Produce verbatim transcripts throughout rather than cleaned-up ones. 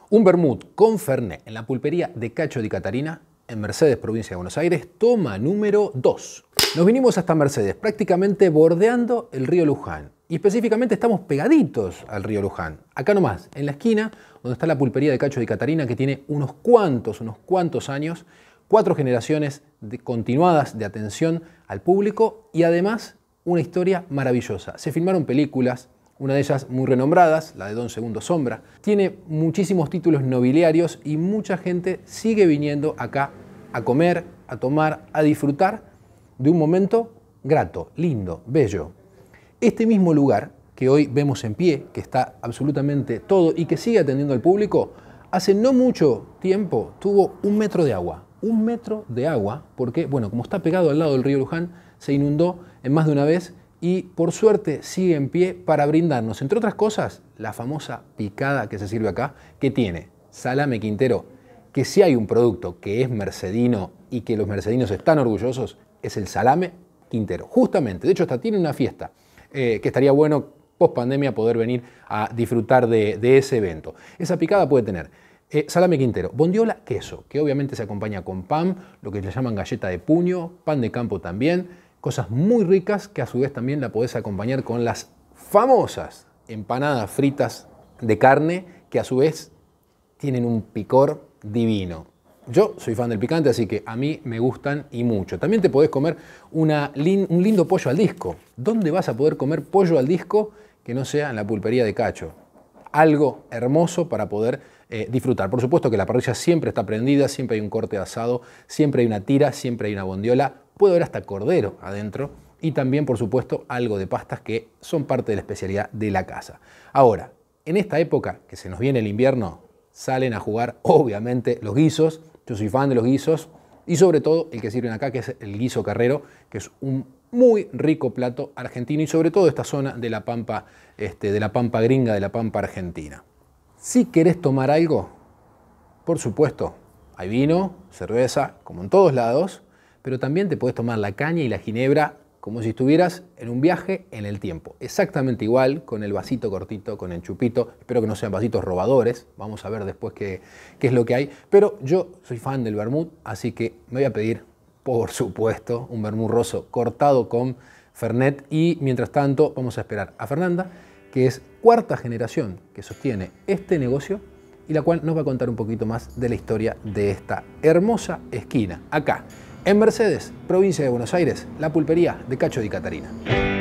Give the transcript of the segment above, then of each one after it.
Un vermut con Fernet en la pulpería de Cacho di Catarina, en Mercedes, provincia de Buenos Aires, toma número dos. Nos vinimos hasta Mercedes, prácticamente bordeando el río Luján. Y específicamente estamos pegaditos al río Luján. Acá nomás, en la esquina, donde está la pulpería de Cacho di Catarina, que tiene unos cuantos, unos cuantos años, cuatro generaciones de, continuadas de atención al público y además una historia maravillosa. Se filmaron películas, una de ellas muy renombradas, la de Don Segundo Sombra. Tiene muchísimos títulos nobiliarios y mucha gente sigue viniendo acá a comer, a tomar, a disfrutar de un momento grato, lindo, bello. Este mismo lugar que hoy vemos en pie, que está absolutamente todo y que sigue atendiendo al público, hace no mucho tiempo tuvo un metro de agua. Un metro de agua, porque, bueno, como está pegado al lado del río Luján, se inundó en más de una vez y por suerte sigue en pie para brindarnos, entre otras cosas, la famosa picada que se sirve acá, que tiene salame quintero, que si hay un producto que es mercedino y que los mercedinos están orgullosos, es el salame quintero. Justamente, de hecho hasta tiene una fiesta, eh, que estaría bueno post pandemia poder venir a disfrutar de, de ese evento. Esa picada puede tener eh, salame quintero, bondiola, queso, que obviamente se acompaña con pan, lo que le llaman galleta de puño, pan de campo también, cosas muy ricas que a su vez también la podés acompañar con las famosas empanadas fritas de carne que a su vez tienen un picor divino. Yo soy fan del picante, así que a mí me gustan y mucho. También te podés comer una, un lindo pollo al disco. ¿Dónde vas a poder comer pollo al disco que no sea en la pulpería de Cacho? Algo hermoso para poder eh, disfrutar. Por supuesto que la parrilla siempre está prendida, siempre hay un corte de asado, siempre hay una tira, siempre hay una bondiola. Puede haber hasta cordero adentro y también, por supuesto, algo de pastas que son parte de la especialidad de la casa. Ahora, en esta época que se nos viene el invierno, salen a jugar, obviamente, los guisos. Yo soy fan de los guisos y sobre todo el que sirven acá, que es el guiso carrero, que es un muy rico plato argentino y sobre todo esta zona de la pampa, este, de la pampa gringa, de la pampa argentina. Si querés tomar algo, por supuesto, hay vino, cerveza, como en todos lados, pero también te puedes tomar la caña y la ginebra como si estuvieras en un viaje en el tiempo. Exactamente igual, con el vasito cortito, con el chupito. Espero que no sean vasitos robadores. Vamos a ver después qué, qué es lo que hay. Pero yo soy fan del vermut, así que me voy a pedir, por supuesto, un vermut rosso cortado con Fernet. Y mientras tanto, vamos a esperar a Fernanda, que es cuarta generación que sostiene este negocio y la cual nos va a contar un poquito más de la historia de esta hermosa esquina. Acá, en Mercedes, provincia de Buenos Aires, la pulpería de Cacho di Catarina.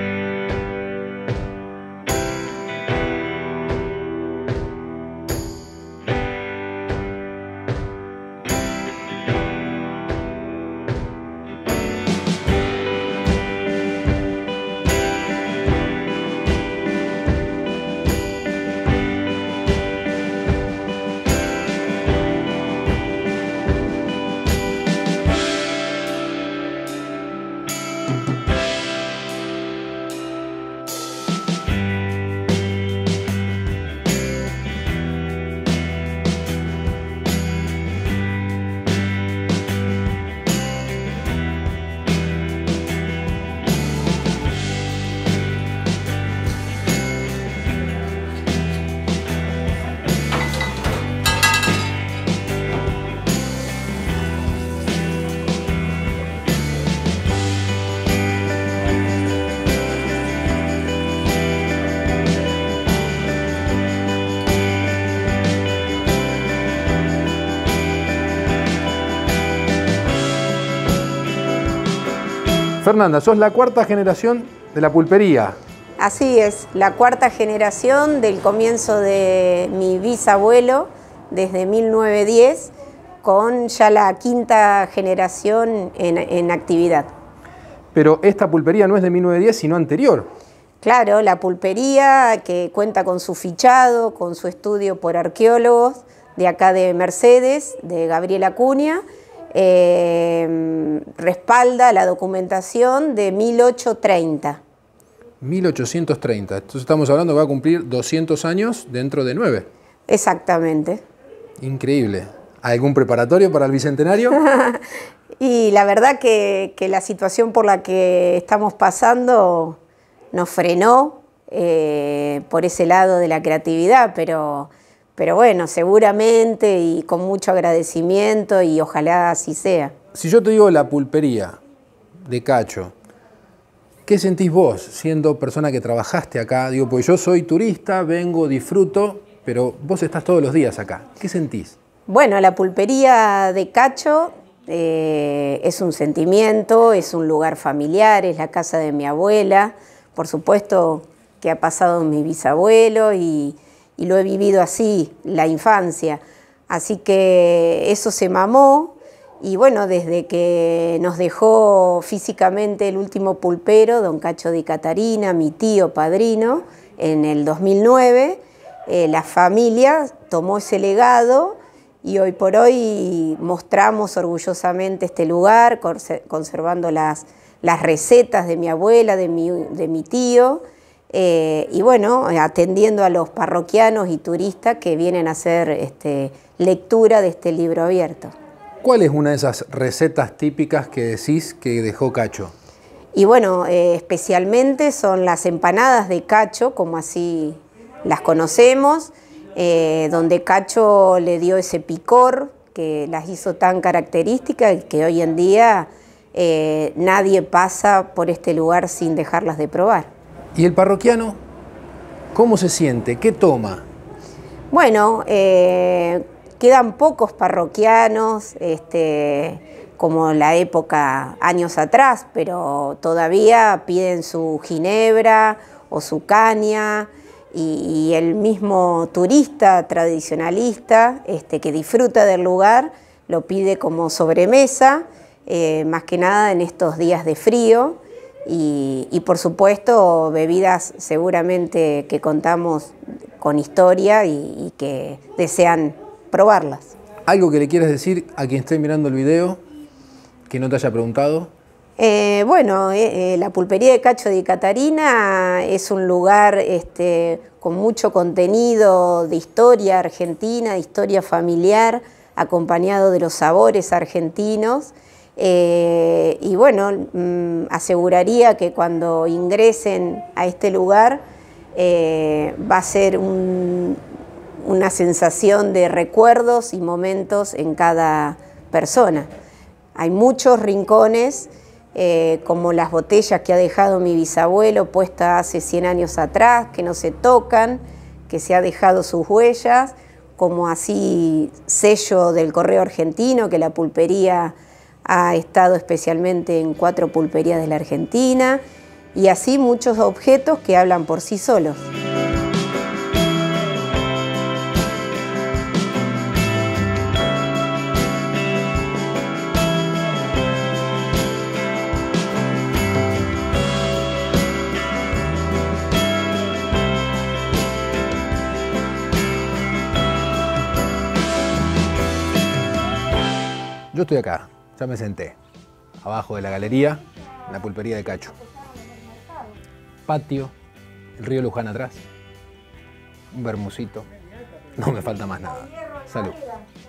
Fernanda, sos la cuarta generación de la pulpería. Así es, la cuarta generación del comienzo de mi bisabuelo, desde mil novecientos diez, con ya la quinta generación en, en actividad. Pero esta pulpería no es de mil novecientos diez, sino anterior. Claro, la pulpería que cuenta con su fichado, con su estudio por arqueólogos de acá de Mercedes, de Gabriel Acuña, eh, respalda la documentación de mil ochocientos treinta. mil ochocientos treinta, entonces estamos hablando que va a cumplir doscientos años dentro de nueve. Exactamente. Increíble. ¿Algún preparatorio para el Bicentenario? Y la verdad que, que la situación por la que estamos pasando nos frenó eh, por ese lado de la creatividad, pero, pero bueno, seguramente y con mucho agradecimiento y ojalá así sea. Si yo te digo la pulpería de Cacho, ¿qué sentís vos siendo persona que trabajaste acá? Digo, pues yo soy turista, vengo, disfruto, pero vos estás todos los días acá. ¿Qué sentís? Bueno, la pulpería de Cacho eh, es un sentimiento, es un lugar familiar, es la casa de mi abuela, por supuesto que ha pasado mi bisabuelo y, y lo he vivido así, la infancia. Así que eso se mamó y bueno, desde que nos dejó físicamente el último pulpero, don Cacho Di Catarina, mi tío padrino, en el dos mil nueve, eh, la familia tomó ese legado y hoy por hoy mostramos orgullosamente este lugar, conservando las, las recetas de mi abuela, de mi, de mi tío, eh, y bueno, atendiendo a los parroquianos y turistas que vienen a hacer este, lectura de este libro abierto. ¿Cuál es una de esas recetas típicas que decís que dejó Cacho? Y bueno, eh, especialmente son las empanadas de Cacho, como así las conocemos, eh, donde Cacho le dio ese picor que las hizo tan características y que hoy en día eh, nadie pasa por este lugar sin dejarlas de probar. ¿Y el parroquiano cómo se siente? ¿Qué toma? Bueno, eh, quedan pocos parroquianos, este, como la época años atrás, pero todavía piden su ginebra o su caña, y, y el mismo turista tradicionalista este, que disfruta del lugar lo pide como sobremesa, eh, más que nada en estos días de frío, y, y por supuesto bebidas seguramente que contamos con historia y, y que desean probarlas. ¿Algo que le quieras decir a quien esté mirando el video que no te haya preguntado? Eh, bueno, eh, eh, la pulpería de Cacho Di Catarina es un lugar este, con mucho contenido de historia argentina, de historia familiar, acompañado de los sabores argentinos. Eh, y bueno, mmm, aseguraría que cuando ingresen a este lugar eh, va a ser un, una sensación de recuerdos y momentos en cada persona. Hay muchos rincones, eh, como las botellas que ha dejado mi bisabuelo puestas hace cien años atrás, que no se tocan, que se ha dejado sus huellas, como así sello del Correo Argentino, que la pulpería ha estado especialmente en cuatro pulperías de la Argentina, y así muchos objetos que hablan por sí solos. Yo estoy acá, ya me senté, abajo de la galería, en la pulpería de Cacho. Patio, el río Luján atrás, un bermucito, no me falta más nada. Salud.